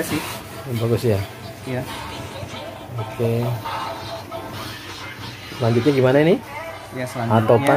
Ada sih. Bagus ya. Iya. Oke. Selanjutnya gimana ini? Ya selanjutnya Atopan.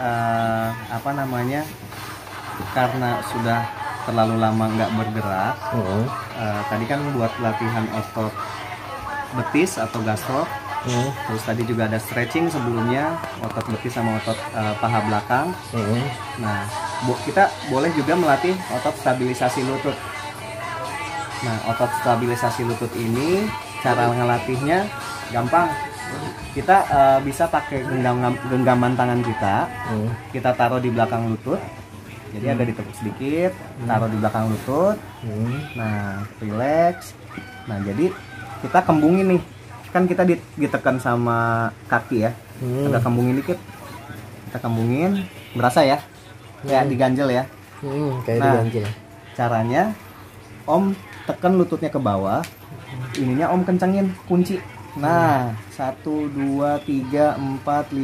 apa namanya? Karena sudah terlalu lama nggak bergerak. Tadi kan buat latihan otot betis atau gastro. Terus tadi juga ada stretching sebelumnya, otot betis sama otot paha belakang. Nah, kita boleh juga melatih otot stabilisasi lutut. Nah, otot stabilisasi lutut ini cara ngelatihnya gampang. Kita bisa pakai genggaman tangan kita. Kita taruh di belakang lutut. Jadi agak ditekuk sedikit, taruh di belakang lutut. Nah, relax. Nah, jadi kita kembungin nih. Kan kita ditekan sama kaki ya. Agak kembungin dikit. Kita kembungin, berasa ya? Kayak diganjel ya. Kayak nah, diganjel. Caranya Om tekan lututnya ke bawah. Ininya Om kencengin kunci. Nah, 1 2 3 4 5 6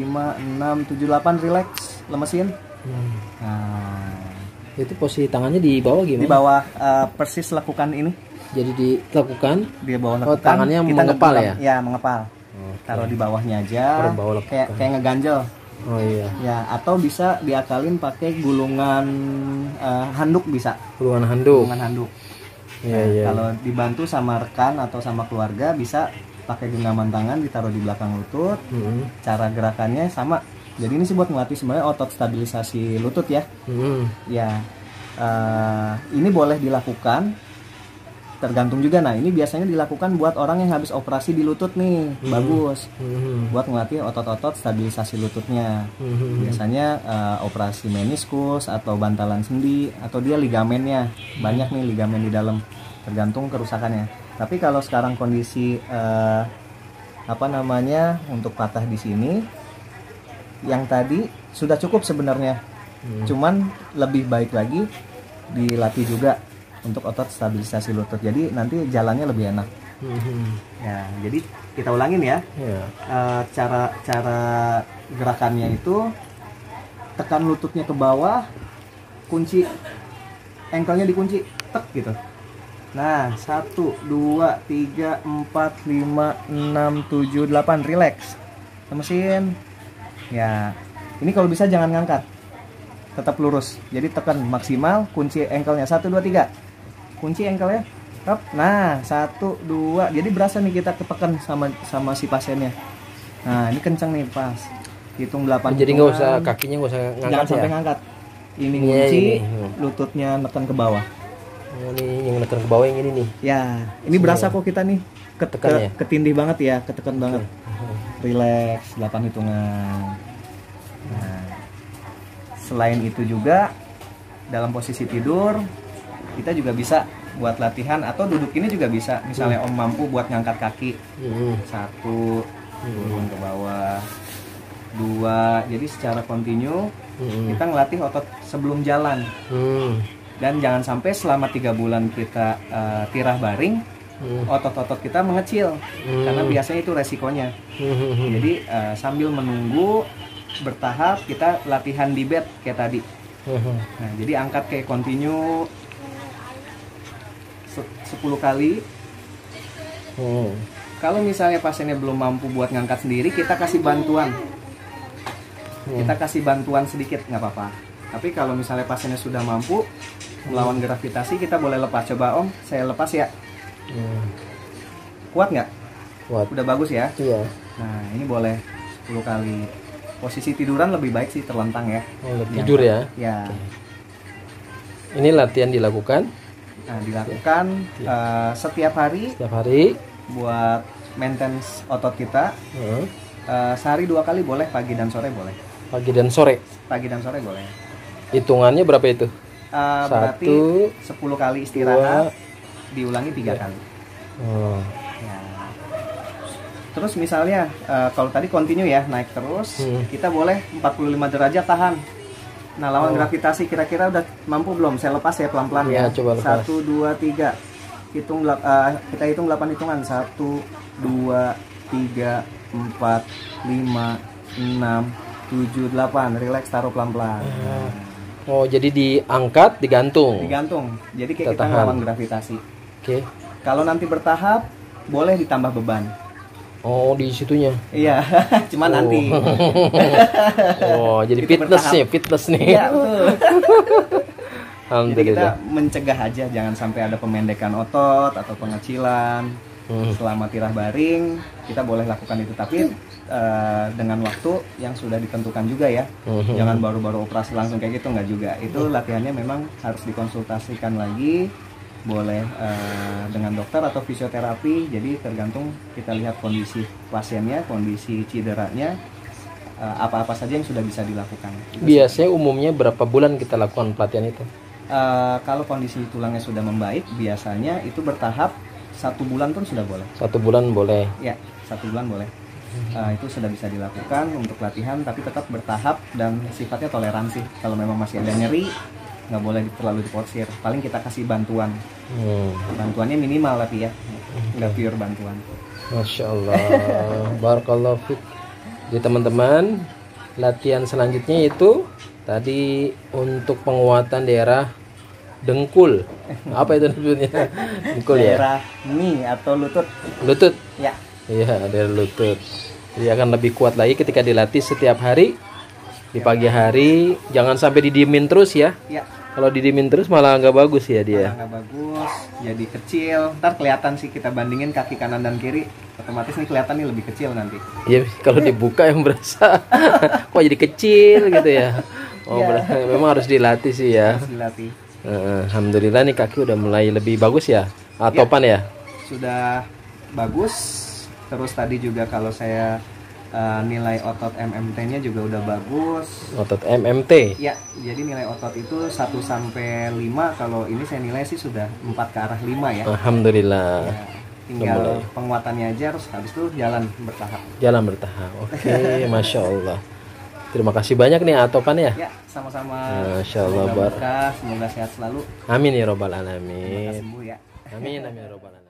7 8 relax, lemesin. Nah, itu posisi tangannya di bawah gimana? Di bawah persis lakukan ini. Jadi dilakukan. Di bawah lakukan. Oh, tangannya kita mengepal ya? Ya, mengepal. Taruh di bawahnya aja. Kayak ngeganjel. Oh iya. Ya, atau bisa diakalin pakai gulungan handuk bisa. Gulungan handuk. Gulungan handuk. Iya, Nah, iya. kalau dibantu sama rekan atau sama keluarga bisa pakai genggaman tangan ditaruh di belakang lutut. Cara gerakannya sama. Jadi ini sih buat melatih sebenarnya otot stabilisasi lutut ya. Ya, ini boleh dilakukan. Tergantung juga. Nah, ini biasanya dilakukan buat orang yang habis operasi di lutut nih. Bagus. Buat melatih otot-otot stabilisasi lututnya. Biasanya operasi meniskus atau bantalan sendi atau dia ligamennya. Banyak nih ligamen di dalam. Tergantung kerusakannya. Tapi kalau sekarang kondisi apa namanya untuk patah di sini, yang tadi sudah cukup sebenarnya. Cuman lebih baik lagi dilatih juga untuk otot stabilisasi lutut. Jadi nanti jalannya lebih enak. Ya, jadi kita ulangin ya. Cara gerakannya itu tekan lututnya ke bawah, kunci ankle-nya dikunci, tek gitu. Nah, 1 2 3 4 5 6 7 8 relax. Lemesin. Ya. Ini kalau bisa jangan ngangkat. Tetap lurus. Jadi tekan maksimal, kunci ankle-nya 1 2 3. Kunci ankle-nya. Nah, 1 2. Jadi berasa nih kita ketekan sama si pasiennya. Nah, ini kenceng nih pas. Hitung 8. Jadi nggak usah kakinya nggak usah ngangkat. Jangan sampai ngangkat. Ini kunci, lututnya neken ke bawah. Oh, ini yang neken ke bawah yang ini nih. Ya, ini berasa kok kita nih ketindih banget ya, ketekan banget. Relax, 8 hitungan. Nah, selain itu juga dalam posisi tidur kita juga bisa buat latihan atau duduk ini juga bisa. Misalnya Om mampu buat ngangkat kaki. 1 turun ke bawah. 2, jadi secara kontinu kita ngelatih otot sebelum jalan. Dan jangan sampai selama 3 bulan kita tirah baring, otot-otot kita mengecil, karena biasanya itu resikonya. Jadi sambil menunggu bertahap kita latihan di bed kayak tadi. Nah, jadi angkat kayak kontinu 10 kali. Kalau misalnya pasiennya belum mampu buat ngangkat sendiri, kita kasih bantuan. Kita kasih bantuan sedikit, nggak apa-apa. Tapi kalau misalnya pasiennya sudah mampu melawan gravitasi, kita boleh lepas. Coba Om, saya lepas ya. Kuat nggak? Kuat. Udah bagus ya? Iya. Nah, ini boleh 10 kali. Posisi tiduran lebih baik sih, terlentang ya. Tidur ya? Ya. Ini latihan dilakukan? Nah, dilakukan setiap hari. Setiap hari. Buat maintenance otot kita. Sehari 2 kali boleh, pagi dan sore boleh. Pagi dan sore? Pagi dan sore boleh. Hitungannya berapa itu? Berarti 10 kali istirahat, diulangi 3 kali. Ya. Terus misalnya kalau tadi continue ya, naik terus, kita boleh 45 derajat tahan. Nah, lawan gravitasi kira-kira udah mampu belum? Saya lepas ya pelan-pelan ya. Coba lepas. 1 2 3. Kita hitung 8 hitungan. 1 2 3 4 5 6 7 8. Relax, taruh pelan-pelan. Oh, jadi diangkat, digantung. Digantung. Jadi kayak kita tahan. ngelawan gravitasi. Oke. Kalau nanti bertahap, boleh ditambah beban. Oh, di situnya. Iya, cuman nanti. Oh, jadi Itu fitness nih. Iya, betul. Jadi kita Alhamdulillah. mencegah aja, jangan sampai ada pemendekan otot atau pengecilan. Selama tirah baring, kita boleh lakukan itu, tapi dengan waktu yang sudah ditentukan juga ya. Jangan baru-baru operasi langsung kayak gitu, nggak juga. Itu latihannya memang harus dikonsultasikan lagi. Boleh dengan dokter atau fisioterapi, jadi tergantung kita lihat kondisi pasiennya, kondisi cederanya, apa-apa saja yang sudah bisa dilakukan. Biasanya umumnya berapa bulan kita lakukan pelatihan itu? Kalau kondisi tulangnya sudah membaik, biasanya itu bertahap, 1 bulan pun sudah boleh. 1 bulan boleh. Ya, 1 bulan boleh. Itu sudah bisa dilakukan untuk latihan, tapi tetap bertahap dan sifatnya toleransi. Kalau memang masih ada nyeri, nggak boleh terlalu diporsir. Paling kita kasih bantuan. Bantuannya minimal tapi ya, nggak pure bantuan. Masya Allah. Barakallahu fiik. Jadi teman-teman, latihan selanjutnya itu tadi untuk penguatan daerah dengkul. Apa itu sebutnya? Dengkul ya. Daerah knee atau lutut. Lutut. Ya. Iya, daerah lutut. Jadi akan lebih kuat lagi ketika dilatih setiap hari. Di pagi hari jangan sampai didiemin terus ya. Ya. Kalau didiemin terus malah nggak bagus ya dia. Malah nggak bagus, jadi kecil. Ntar kelihatan sih, kita bandingin kaki kanan dan kiri, otomatis nih kelihatan nih lebih kecil nanti. Iya, kalau dibuka yang berasa kok jadi kecil gitu ya. Oh, memang harus dilatih sih ya. Harus dilatih. Alhamdulillah nih kaki udah mulai lebih bagus ya. Topan ya. Sudah bagus. Terus tadi juga kalau saya nilai otot MMT-nya juga udah bagus. Otot MMT. Ya, jadi nilai otot itu 1 sampai 5. Kalau ini saya nilai sih sudah 4 ke arah 5 ya. Alhamdulillah. Ya, tinggal penguatannya aja, harus habis itu jalan bertahap. Jalan bertahap. Oke, Masya Allah. Terima kasih banyak nih Atopan ya. Ya, sama-sama. Masya Allah. Semoga sehat selalu. Amin ya robbal alamin. Semoga sembuh ya. Amin ya robbal alamin.